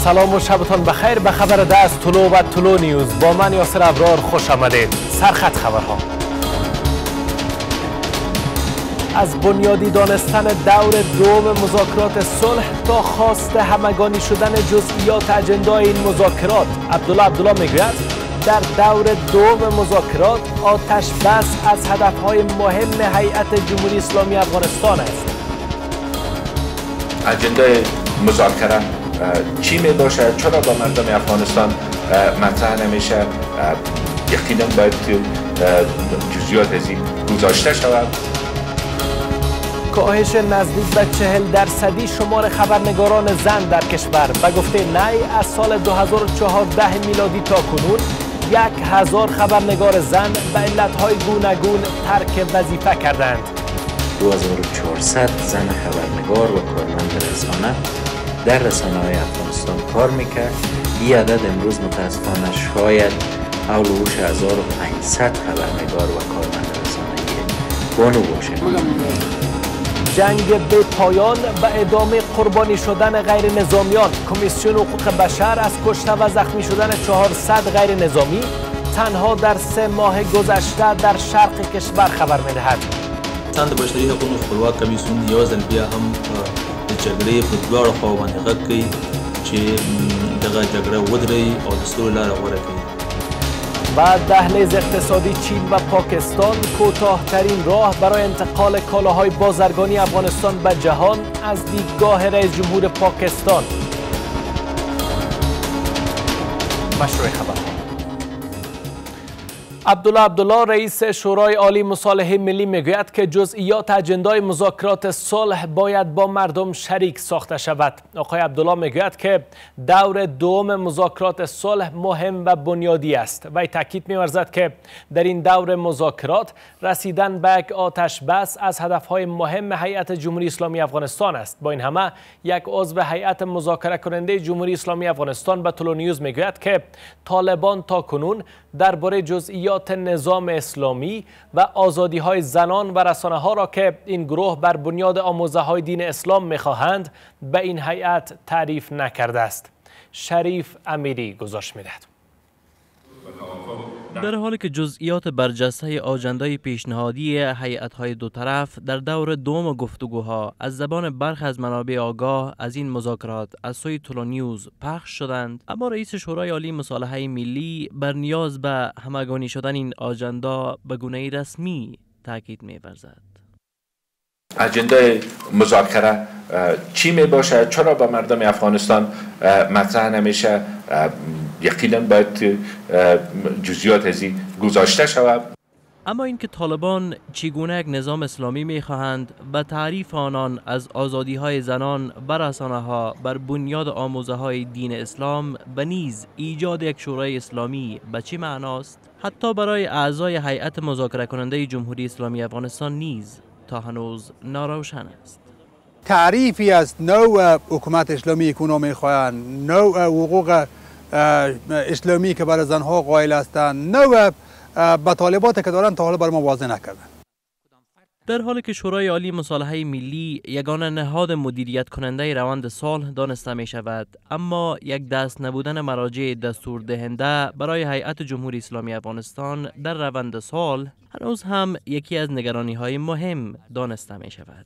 سلام و شبتان بخیر. به خبر دست طلوع و طلوع نیوز با من یاسر ابرار خوش آمدید. سرخط خبرها. از بنیادی دانستن دور دوم مذاکرات صلح تا خواست همگانی شدن جزئیات اجندای این مذاکرات، عبدالله میگوید در دور دوم مذاکرات آتش بس از هدفهای مهم هیئت جمهوری اسلامی افغانستان است. اجندای مذاکره چی می باشه؟ چرا با مردم افغانستان مطرح نمیشه؟ یقینا باید جزئیات از این گذاشته شود. کاهش نزدیک به 40% شمار خبرنگاران زن در کشور. به گفته نی از سال 2014 میلادی تا کنون 1000 خبرنگار زن به علتهای گوناگون ترک وظیفه کردند. 2400 زن خبرنگار و کارمند رسانه در رسانه‌های افغانستان کار میکرد. این عدد امروز متاسفانه شاید اولوش 1500 خبرنگار و کارمند رسانه‌ای بانو باشه. جنگ به پایان و ادامه قربانی شدن غیر نظامیان. کمیسیون حقوق بشر از کشته و زخمی شدن 400 غیر نظامی تنها در 3 ماه گذشته در شرق کشور خبر می‌دهد. د بشري حقوقو خپلواک کمیسیون یو ځل بیا هم د جګړې په دواړو خواو باندې غږ کوي چې دغه جګړه ودروي او د سولې لاره غوره کړي. و دهلیز اقتصادی چین و پاکستان کوتاه‌ترین راه برای انتقال کالاهای بازرگانی افغانستان به جهان از دیدگاه رئیس جمهور پاکستان. مشروع خبر. عبدالله رئیس شورای عالی مصالحه ملی میگوید که جزئیات اجندای مذاکرات صلح باید با مردم شریک ساخته شود. آقای عبدالله میگوید که دور دوم مذاکرات صلح مهم و بنیادی است. وی تاکید می‌ورزد که در این دور مذاکرات رسیدن به یک آتش بس از هدفهای مهم هیئت جمهوری اسلامی افغانستان است. با این همه یک عضو هیئت مذاکره کننده جمهوری اسلامی افغانستان به طلوع نیوز میگوید که طالبان تا کنون درباره جزئیات نظام اسلامی و آزادی های زنان و رسانه ها را که این گروه بر بنیاد آموزه های دین اسلام میخواهند به این هیئت تعریف نکرده است. شریف امیری گزارش میدهد. در حالی که جزئیات برجسته آجندای پیشنهادی هیئت‌های دو طرف در دور دوم گفتگوها از زبان برخی از منابع آگاه از این مذاکرات از سوی طلوع نیوز پخش شدند، اما رئیس شورای عالی مصالحه ملی بر نیاز به همگانی شدن این آجندا به گونه‌ای رسمی تاکید می‌ورزد. اجندای مذاکره چی می باشه؟ چرا با مردم افغانستان مطرح نمیشه؟ یقینا باید جزئیات از این گذاشته شود. اما اینکه طالبان چگونه یک نظام اسلامی میخواهند و تعریف آنان از آزادی های زنان و رسانه ها بر بنیاد آموزه های دین اسلام و نیز ایجاد یک شورای اسلامی به چه معناست؟ حتی برای اعضای هیئت مذاکره کننده جمهوری اسلامی افغانستان نیز تا هنوز ناروشن است. تعریفی از نوع حکومت اسلامی که اونا میخواهند، نوع حقوق اسلامی که برای زنها قائل هستند، نوع مطالبات که دارن تا حالا برای ما واضح نکردن. در حالی که شورای عالی مصالحه ملی یگانه نهاد مدیریت کننده روند صلح دانسته می شود، اما یک دست نبودن مراجع دستور دهنده برای هیئت جمهوری اسلامی افغانستان در روند صلح هنوز هم یکی از نگرانی های مهم دانسته می شود.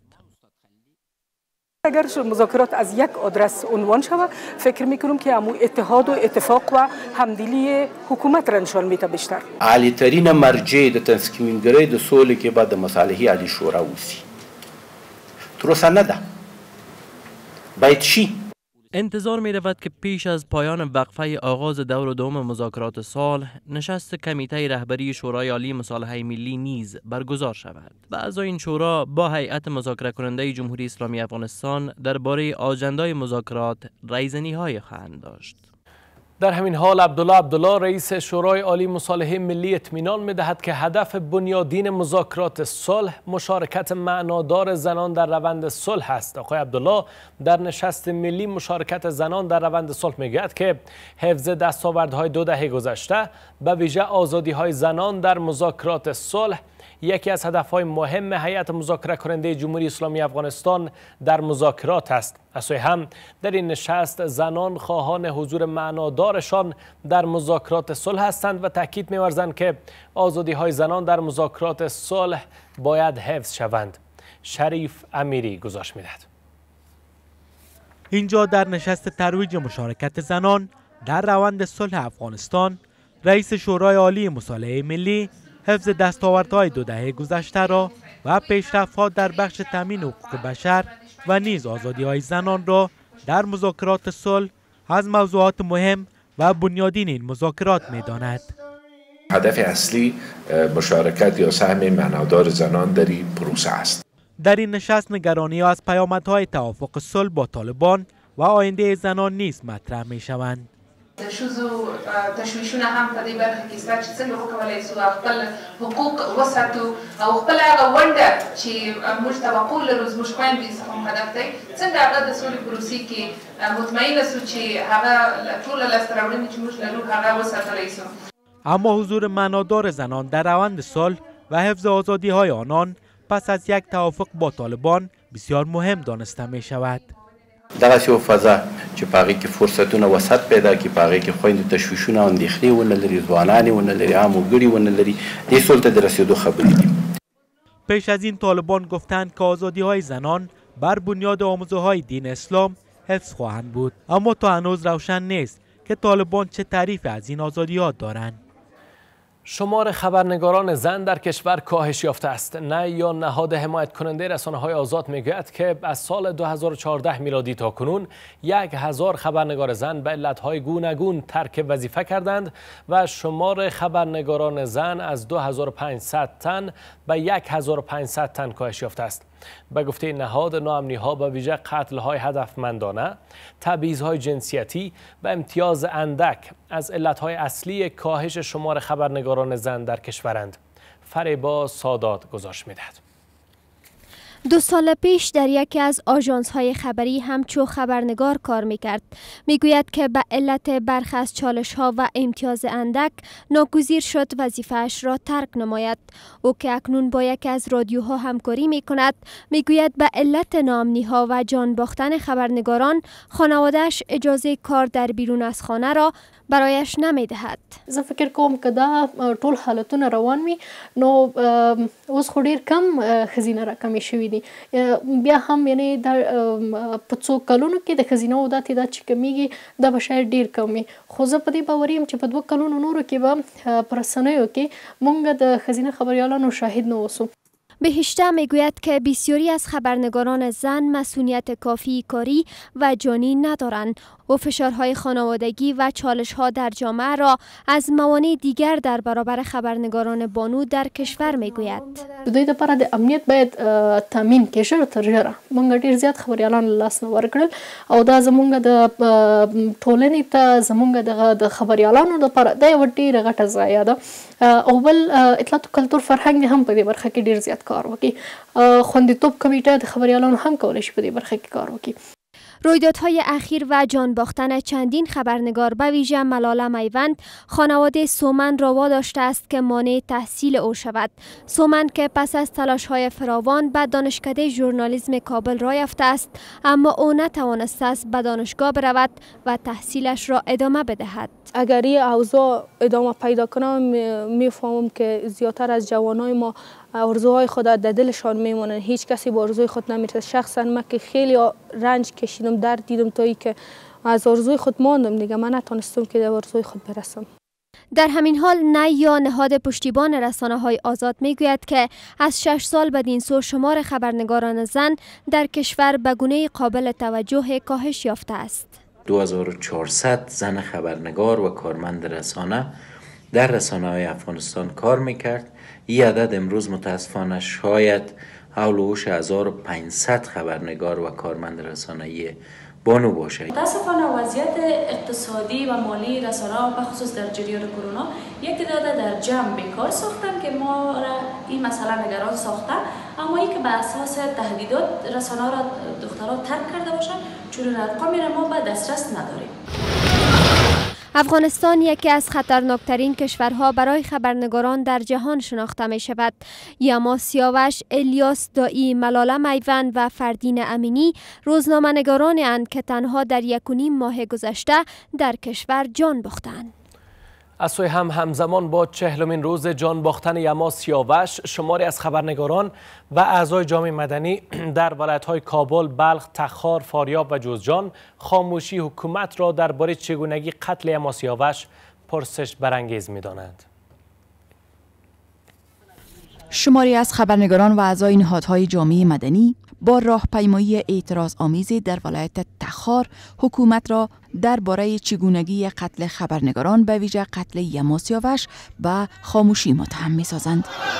اگر مذاکرات از یک آدرس عنوان شود، فکر میکنم که همون اتحاد و اتفاق و همدلی حکومت را نشان میده بیشتر. عالی ترین مرجع د تنظیمگری د سولې کې بعد مصالحه عالی شورا وسی. تر اوسه نه ده. باید شي. انتظار می رود که پیش از پایان وقفه آغاز دور دوم مذاکرات صلح نشست کمیته رهبری شورای عالی مصالحه ملی نیز برگزار شود و اعضای این شورا با هیئت مذاکره کننده جمهوری اسلامی افغانستان درباره آجندای مذاکرات رایزنی‌های خواهند داشت. در همین حال عبدالله رئیس شورای عالی مصالحه ملی اطمینان می‌دهد که هدف بنیادین مذاکرات صلح مشارکت معنادار زنان در روند صلح است. آقای عبدالله در نشست ملی مشارکت زنان در روند صلح میگوید که حفظ دستاوردهای 2 دهه گذشته به ویژه آزادی‌های زنان در مذاکرات صلح یکی از هدفهای مهم هیئت مذاکره کننده جمهوری اسلامی افغانستان در مذاکرات است. از سوی هم در این نشست زنان خواهان حضور معنادارشان در مذاکرات صلح هستند و تاکید می‌ورزند که آزادی‌های زنان در مذاکرات صلح باید حفظ شوند. شریف امیری گزارش می‌دهد. اینجا در نشست ترویج مشارکت زنان در روند صلح افغانستان، رئیس شورای عالی مصالحه ملی حفظ دستاوردهای 2 دهه گذشته را و پیشرفت‌ها در بخش تامین حقوق بشر و نیز آزادی‌های زنان را در مذاکرات صلح از موضوعات مهم و بنیادین این مذاکرات می‌داند. هدف اصلی مشارکت یا سهم معنادار زنان در این پروسه است. در این نشست نگرانی از پیامدهای توافق صلح با طالبان و آینده زنان نیز مطرح می‌شوند. د ښځو تشویشونه هم په دې برخه کې شته چې څنګه وکولای شو خپل حقوق وساتو او خپل هغه ونډه چې موږ توقع لرو زموږ خویندې څخه هم هدف دی څنګه هغه د سولې پروسې کې مطمئنه شو چې هغه ټوله لاسته راوړنې چې موږ لرو هغه وساتلی شو. اما حضور معنادار زنان در روند صلح و حفظ آزادی‌های آنان پس از یک توافق با طالبان بسیار مهم دانسته می شود. دغه یو فضا چې پاغي کې فرصتونه وسط پیدا کی پاغي کې خويند تشویشونه اندېښنې ونه لري ځوانان ونه لري عام وګړي ونه لري دې سولته د رسیدو خبرې دي. پیش از این طالبان گفتند که آزادی‌های زنان بر بنیاد آموزه‌های دین اسلام حفظ خواهند بود، اما تا هنوز روشن نیست که طالبان چه تعریف از این آزادی‌ها دارند. شمار خبرنگاران زن در کشور کاهش یافته است. نه یا نهاد حمایت کننده رسانه‌های آزاد میگوید که از سال 2014 میلادی تا کنون 1000 خبرنگار زن به علتهای گوناگون ترک وظیفه کردند و شمار خبرنگاران زن از 2500 تن به 1500 تن کاهش یافته است. به گفته نهاد، ناامنی‌ها به ویژه قتل‌های هدفمندانه، تبعیض‌های جنسیتی و امتیاز اندک از علت‌های اصلی کاهش شمار خبرنگاران زن در کشورند. فریبا سادات گزارش می‌دهد. 2 سال پیش در یکی از آژانس‌های خبری همچو خبرنگار کار می‌کرد. می‌گوید که به علت برخی از چالش‌ها و امتیاز اندک ناگزیر شد وظیفه‌اش را ترک نماید. او که اکنون با یکی از رادیوها همکاری می‌کند، می‌گوید به علت ناامنی‌ها و جان باختن خبرنگاران خانواده‌اش اجازه کار در بیرون از خانه را برایش نمی‌دهد. زه فکر کوم که دا ټول حالتونه روان وي نو اوس خو ډیر کم ښځینه راکمې شوي دي. بیا هم یعنې په څو کلونو کې د ښځینه‌و دا تعداد چې کمیږي دا به شاید ډیر کم وي، خو زه په دې باوري یم چې په 2 کلونو نورو کې به په رسنیو کې موږ د ښځینه خبریالانو شاهد نه اوسو. بهشته میگوید که بسیاری از خبرنگاران زن مسئولیت کافی کاری و جانی ندارند و فشارهای خانوادگی و چالش‌ها در جامعه را از موانع دیگر در برابر خبرنگاران بانو در کشور میگوید. دوی لپاره د امنیت باید تامین کې ژر تر ژره موږ ډیر زیات خبریالان له لاس نه ورکړل او دا زموږ د ټولنې ته زموږ د خبریالانو لپاره دا یوه ډیره غټه ضایعه ده. او بل اطلاعات و کلتور فرهنګ هم په دې برخه کې ډیر زیات کار وکړي. خوندیتوب کمیټه د خبریالانو هم کولی شي په دې برخه کې کار وکړي. رویدادهای اخیر و جان باختن چندین خبرنگار به ویژه ملاله میوند خانواده سومن را واداشته است که مانع تحصیل او شود. سومن که پس از تلاش‌های فراوان به دانشکده ژورنالیسم کابل راه یافته است، اما او نتوانسته است به دانشگاه برود و تحصیلش را ادامه بدهد. اگر این اوضاع ادامه پیدا کنه میفهمم که زیادتر از جوانای ما آرزوهای خود در دلشان میمونن، هیچ کسی با آرزوی خود نمیرسه. شخصا من که خیلی رنج کشیدم، درد دیدم تا اینکه از آرزوی خود ماندم دیگه، من نتونستم که در آرزوی خود برسم. در همین حال نه یا نهاد پشتیبان رسانه‌های آزاد میگوید که از 6 سال بدین سو شمار خبرنگاران زن در کشور به گونه قابل توجه کاهش یافته است. 2400 زن خبرنگار و کارمند رسانه در رسانه‌های افغانستان کار میکرد. این عدد امروز متاسفانه شاید حول 1500 خبرنگار و کارمند رسانه‌ای بانو باشه. متاسفانه وضعیت اقتصادی و مالی رسانه‌ها بخصوص در جریان کرونا یک تعداد در جمع بیکار ساختن که ما را این مسئله نگران ساخته، اما این که به اساس تهدیدات رسانه‌ها را دخترها ترک کرده باشند چون ارقامی را ما به دسترس نداریم. افغانستان یکی از خطرناکترین کشورها برای خبرنگاران در جهان شناخته می شود. یما سیاوش، الیاس دایی، ملاله میوند و فردین امینی روزنامه‌نگارانی اند که تنها در 1.5 ماه گذشته در کشور جان باختند. از سوی همزمان با 40مین روز جان باختن یما سیاوش، شماری از خبرنگاران و اعضای جامعه مدنی در ولایت‌های کابل، بلخ، تخار، فاریاب و جوزجان خاموشی حکومت را درباره چگونگی قتل یما سیاوش پرسش برانگیز می‌دانند. شماری از خبرنگاران و اعضای نهادهای جامعه مدنی با راهپیمایی اعتراض آمیزی در ولایت تخار حکومت را درباره چگونگی قتل خبرنگاران به ویژه قتل یما سیاوش به خاموشی متهم می‌سازند.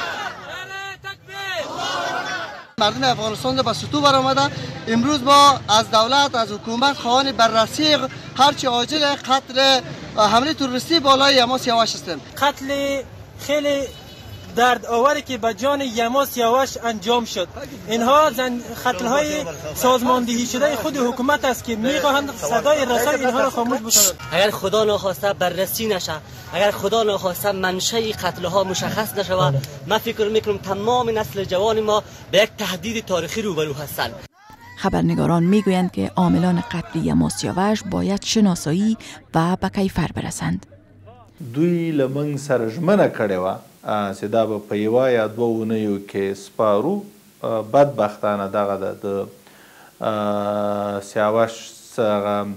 مردم افغانستان به سطوح برآمده. امروز ما از دولت، از حکومت خواهان بررسی هرچی عاجل قتل حمله تروریستی بالای یما سیاوش هستیم. قتل خیلی درد آوری که به جان یما سیاوش انجام شد. اینها قتل های سازماندهی شده خود حکومت است که میخواهند صدای رسای اینها را خاموش بکنند. اگر خدا ناخواسته بررسی نشه، اگر خدا ناخواسته منشأ قتل ها مشخص نشود، من فکر میکنم تمام نسل جوان ما به یک تهدید تاریخی روبرو هستند. خبرنگاران میگویند که عاملان قتل یما سیاوش باید شناسایی و به کیفر برسند. دوی لمن سره ژمنه کړې وه چې دا به په یوه یا دوه اونیو کې سپارو. بدبختانه دغه د سیاوش څخه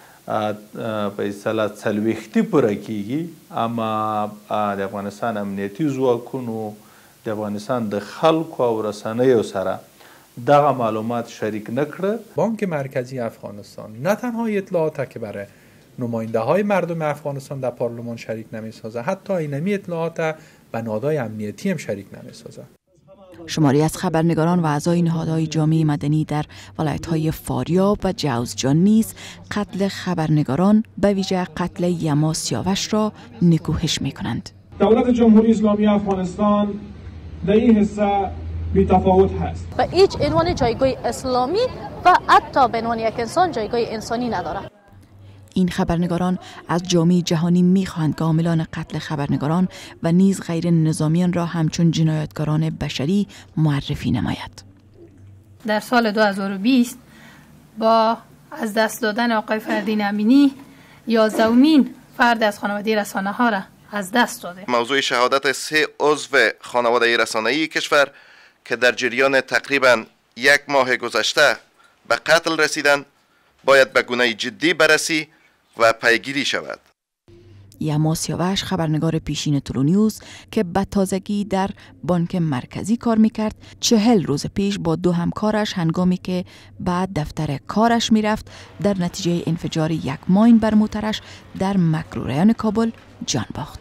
په اصطلاح څلوېښتي پوره کیږي، اما د افغانستان امنیتي ځواکونو د افغانستان د خلکو او رسنیو سره دغه معلومات شریک نکړه. بانک مرکزی افغانستان نه تنها اطلاعات که برای نماینده های مردم افغانستان در پارلمان شریک نمی‌سازه، حتی اینمی اطلاعات به نهادهای امنیتی هم شریک نمی‌سازه. شماری از خبرنگاران و اعضای نهادهای جامعه مدنی در ولایت‌های فاریاب و جوزجان نیز قتل خبرنگاران به ویژه قتل یما سیاوش را نکوهش می‌کنند. دولت جمهوری اسلامی افغانستان در این حصه بی‌تفاوت هست. و هیچ عنوان جایگاه اسلامی و حتی به عنوان یک انسان جایگاه انسانی نداره. این خبرنگاران از جامعه جهانی می‌خواهند که عاملان قتل خبرنگاران و نیز غیر نظامیان را همچون جنایتکاران بشری معرفی نماید. در سال 2020 با از دست دادن آقای فردین امینی 11مین فرد از خانواده رسانه‌ها را از دست داده. موضوع شهادت 3 عضو خانواده رسانه‌ای کشور که در جریان تقریباً 1 ماه گذشته به قتل رسیدند باید به گونه جدی بررسی و پیگیری شود. یما سیاوش خبرنگار پیشین ترونیوز که به تازگی در بانک مرکزی کار میکرد 40 روز پیش با 2 همکارش هنگامی که بعد دفتر کارش میرفت در نتیجه انفجار 1 ماین بر موترش در مکروریان کابل جان باخت.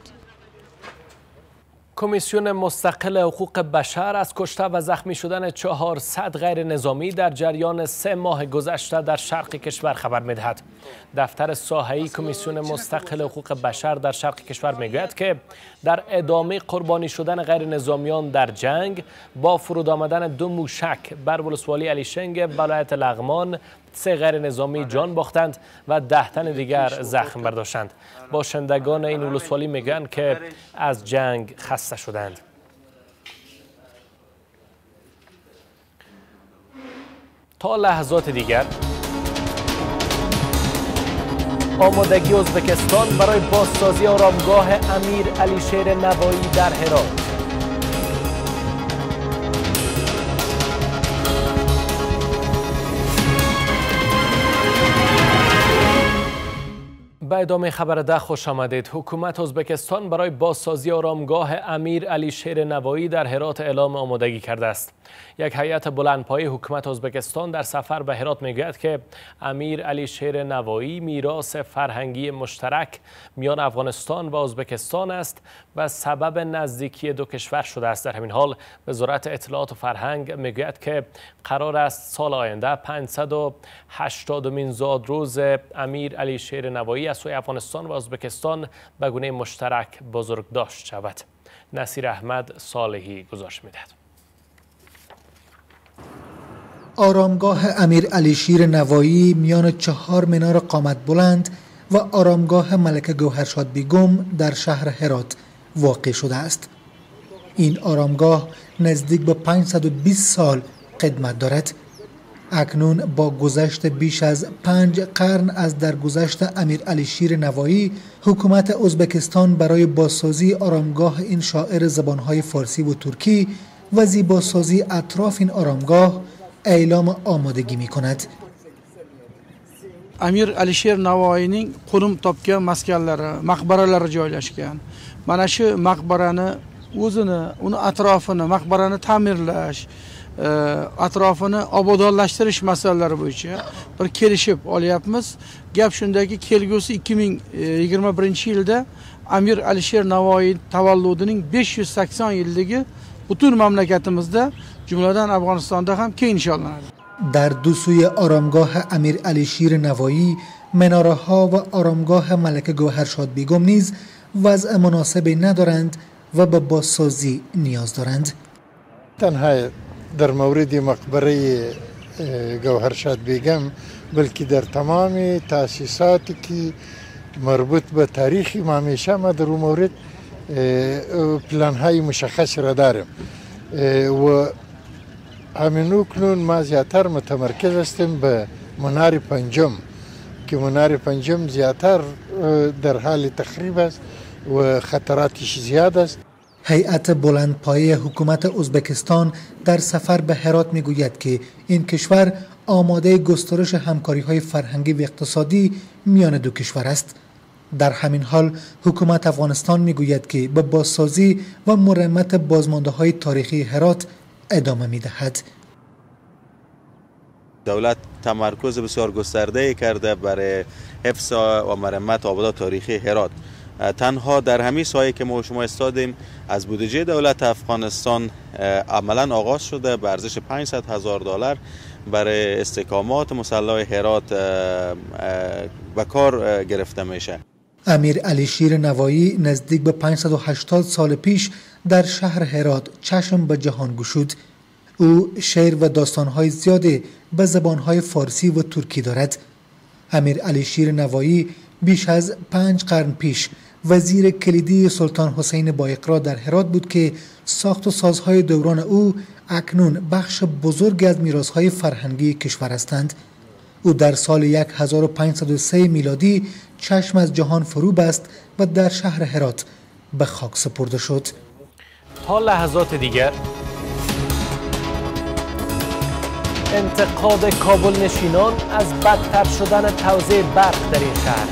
کمیسیون مستقل حقوق بشر از کشته و زخمی شدن 400 غیر نظامی در جریان 3 ماه گذشته در شرق کشور خبر می‌دهد. دفتر ساحه‌ای کمیسیون مستقل حقوق بشر در شرق کشور میگوید که در ادامه قربانی شدن غیر نظامیان در جنگ با فرود آمدن 2 موشک بر ولسوالی علیشنگ ولایت لغمان 3 غیر نظامی جان باختند و 10 تن دیگر زخم برداشتند. باشندگان این ولسوالی میگن که از جنگ خسته شدند. تا لحظات دیگر آمادگی ازبکستان برای بازسازی آرامگاه امیر علی شیر نوایی در هرات. به ادامه خبر ده خوش آمدید. حکومت ازبکستان برای بازسازی آرامگاه امیر علی شیر نوایی در هرات اعلام آمادگی کرده است. یک هیئت بلندپایه حکومت ازبکستان در سفر به هرات میگوید که امیر علی شیر نوایی میراث فرهنگی مشترک میان افغانستان و ازبکستان است و سبب نزدیکی 2 کشور شده است. در همین حال وزارت اطلاعات و فرهنگ میگوید که قرار است سال آینده 580مین زادروز امیر علی شیر نوایی از سوی افغانستان و ازبکستان به گونه مشترک بزرگداشت شود. نصیر احمد صالحی گزارش میدهد. آرامگاه امیر علی شیر نوایی میان 4 مینار قامت بلند و آرامگاه ملکه گوهرشاد بیگم در شهر هرات واقع شده است. این آرامگاه نزدیک به 520 سال قدمت دارد. اکنون با گذشت بیش از 5 قرن از درگذشت امیر علی شیر نوایی، حکومت ازبکستان برای بازسازی آرامگاه این شاعر زبانهای فارسی و ترکی و زیباسازی اطراف این آرامگاه اعلام آمادگی می کند. Amir Alisher Navoiyning qurum topgan maskanlari, maqbaralari joylashgan. Mana shu maqbarani o'zini, uni atrofini, maqbarani ta'mirlash, atrofini obodonlashtirish masalalari bo'yicha bir kelishib olyapmiz. Gap shundaki, kelgusi 2021-yilda Amir Alisher Navoiy tavalludining 580 yilligi butun mamlakatimizda, jumladan Afg'onistonda ham keng nishonlanadi. در دو سوی آرامگاه امیر علی شیر نوایی، مناره ها و آرامگاه ملکه گوهرشاد بیگم نیز وضع مناسبی ندارند و به بازسازی نیاز دارند. تنها در مورد مقبره گوهرشاد بیگم، بلکه در تمام تأسیساتی که مربوط به تاریخ امام همیشه ما در اون مورد پلان های مشخص را داریم و همین کنون ما زیاتر متمرکز هستیم به منار پنجم که منار پنجم زیاتر در حال تخریب است و خطراتش زیاد است. هیئت بلندپایه حکومت ازبکستان در سفر به هرات میگوید که این کشور آماده گسترش همکاری‌های فرهنگی و اقتصادی میان دو کشور است. در همین حال حکومت افغانستان میگوید که به بازسازی و مرمت بازمانده‌های تاریخی هرات ادامه می‌دهد. دولت تمرکز بسیار گسترده کرده برای حفظ و مرمت آبادات تاریخی هرات. تنها در همین سایه که ما شما استادیم از بودجه دولت افغانستان عملا آغاز شده به ارزش $500,000 برای استحکامات مسلح هرات به کار گرفته میشه. امیر علی شیر نوایی نزدیک به 580 سال پیش در شهر هرات چشم به جهان گشود. او شعر و داستانهای زیادی به زبانهای فارسی و ترکی دارد. امیر علی شیر نوایی بیش از 5 قرن پیش وزیر کلیدی سلطان حسین بایقرا در هرات بود که ساخت و سازهای دوران او اکنون بخش بزرگی از میراثهای فرهنگی کشور هستند. او در سال 1503 میلادی چشم از جهان فرو بست و در شهر هرات به خاک سپرده شد. تا لحظات دیگر انتقاد کابل نشینان از بدتر شدن توزیع برق در این شهر.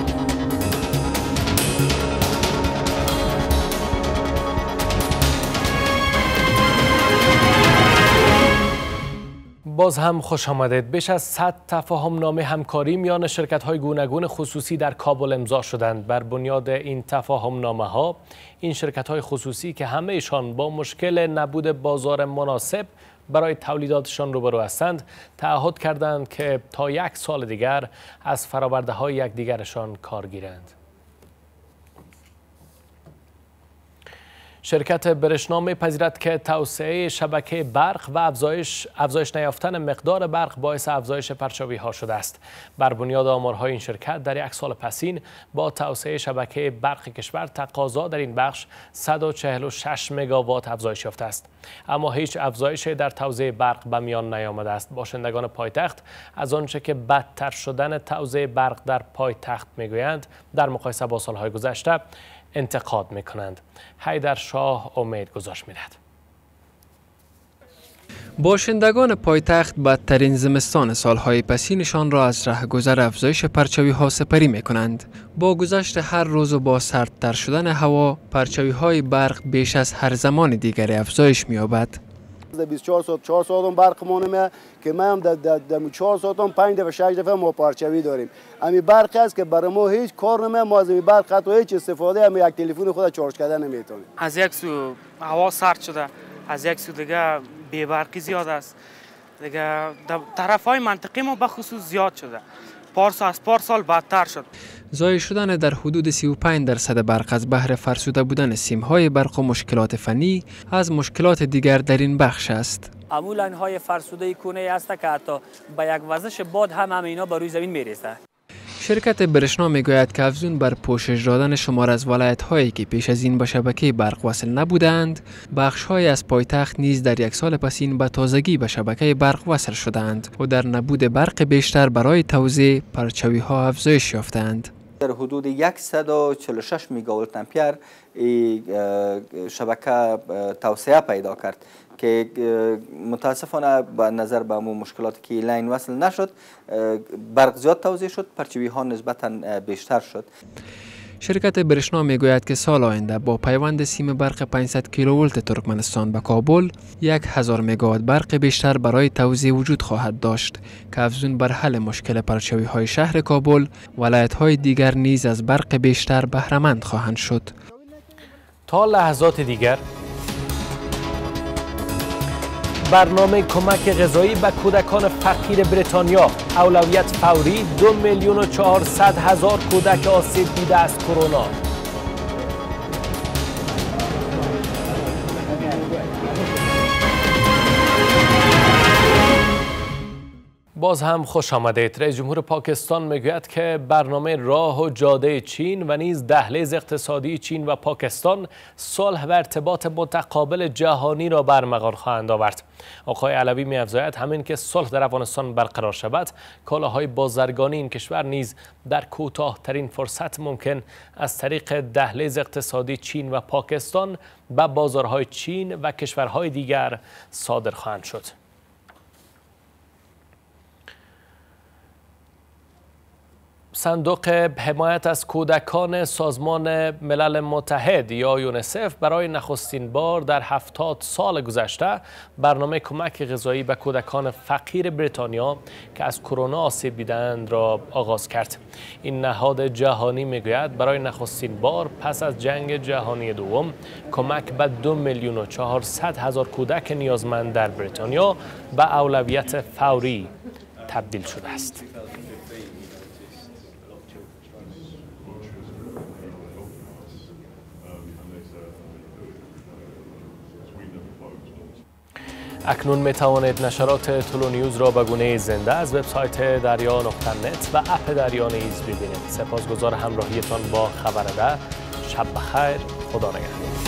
باز هم خوش آمدید. بیش از 100 تفاهم نامه همکاری میان شرکت‌های گوناگون خصوصی در کابل امضا شدند. بر بنیاد این تفاهم نامه ها این شرکت‌های خصوصی که همه ایشان با مشکل نبود بازار مناسب برای تولیداتشان روبرو هستند، تعهد کردند که تا 1 سال دیگر از فرآورده‌های یکدیگرشان کار گیرند. شرکت برشنا می‌پذیرد که توسعه شبکه برق و افزایش نیافتن مقدار برق باعث افزایش پرچاوی‌ها شده است. بر بنیاد آمارهای این شرکت در 1 سال پسین با توسعه شبکه برق کشور تقاضا در این بخش 146 مگاوات افزایش یافته است. اما هیچ افزایشی در توزیع برق به میان نیامده است. باشندگان پایتخت از آنچه که بدتر شدن توزیع برق در پایتخت میگویند در مقایسه با سالهای گذشته انتقاد میکنند. حیدر شاه امید گذاشت میدهد. باشندگان پایتخت بدترین زمستان سالهای پسینشان را از رهگذر افزایش پرچاوی‌ها سپری میکنند. با گذشت هر روز و با سردتر شدن هوا، پرچاوی‌های برق بیش از هر زمان دیگری افزایش می‌یابد. 24 ساعت 4 ساعت هم برق مونه که ما هم در 4 ساعت هم 5 دفعه 6 دفعه ما پرچاوی داریم. امی برق است که برای ما هیچ کار نمیه. ما از این برق حتی هیچ استفاده هم یک تلفن خود چارج کردن نمیتونیم. از یک سو هوا سرد شده، از یک سو دیگه بی برقی زیاد است. دیگه طرفای منطقه ما بخصوص زیاد شده. پارسال بدتر شد. ضایع شدن در حدود 35% برق از بهر فرسوده بودن سیم‌های برق و مشکلات فنی از مشکلات دیگر در این بخش است. لاین‌های فرسوده کونه است که حتی با یک وزش باد هم اینا بر روی زمین میرسه. شرکت برشنا میگوید که افزون بر پوشش دادن شمار از ولایت هایی که پیش از این به شبکه برق وصل نبودند، بخش های از پایتخت نیز در یک سال پسین به تازگی به شبکه برق وصل شدند و در نبود برق بیشتر برای توزیع پرچوی ها افزایش یافتند. در حدود 146 میگاولت امپیر شبکه توسعه پیدا کرد که متاسفانه با نظر به مشکلاتی که لاین وصل نشد، برق زیاد توزیع شد، پرچوی ها نسبتاً بیشتر شد. شرکت برشنا میگوید که سال آینده با پیوند سیم برق 500 کیلوولت ترکمنستان به کابل 1000 مگاوات برق بیشتر برای توزیع وجود خواهد داشت که افزون بر حل مشکل پرچوی های شهر کابل، ولایت های دیگر نیز از برق بیشتر بهره‌مند خواهند شد. تا لحظات دیگر برنامه کمک غذایی به کودکان فقیر بریتانیا، اولویت فوری 2,400,000 کودک آسیب دیده از کرونا. باز هم خوش آمدید. رئیس جمهور پاکستان میگوید که برنامه راه و جاده چین و نیز دهلیز اقتصادی چین و پاکستان صلح و ارتباط متقابل جهانی را برمغان خواهند آورد. آقای علوی می‌افزاید همین که صلح در افغانستان برقرار شود، کالاهای بازرگانی این کشور نیز در کوتاه‌ترین فرصت ممکن از طریق دهلیز اقتصادی چین و پاکستان به بازارهای چین و کشورهای دیگر صادر خواهند شد. صندوق حمایت از کودکان سازمان ملل متحد یا یونیسف برای نخستین بار در 70 سال گذشته برنامه کمک غذایی به کودکان فقیر بریتانیا که از کرونا آسیب دیدند را آغاز کرد. این نهاد جهانی میگوید برای نخستین بار پس از جنگ جهانی دوم کمک به 2,400,000 کودک نیازمند در بریتانیا به اولویت فوری تبدیل شده است. اکنون می توانید نشرات تلونیوز را به گونه زنده از وبسایت دریا.net و اپ دریا نیز ببینید. سپاسگزار همراهیتان با خبر ده. شب بخیر. خدا نگهدار.